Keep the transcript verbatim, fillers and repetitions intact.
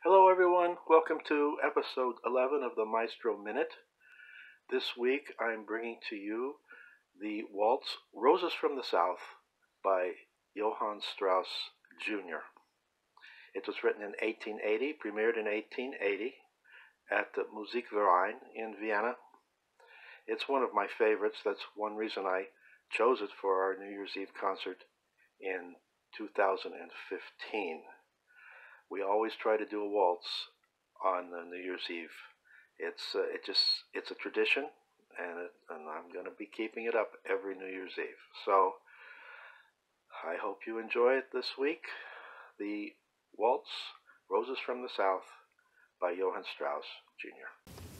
Hello, everyone. Welcome to episode eleven of the Maestro Minute. This week, I'm bringing to you the waltz Roses from the South by Johann Strauss, Junior It was written in eighteen eighty, premiered in eighteen eighty at the Musikverein in Vienna. It's one of my favorites. That's one reason I chose it for our New Year's Eve concert in two thousand fifteen. We always try to do a waltz on uh, New Year's Eve. It's uh, it just it's a tradition, and it, and I'm going to be keeping it up every New Year's Eve. So I hope you enjoy it this week. The waltz Roses from the South by Johann Strauss, Junior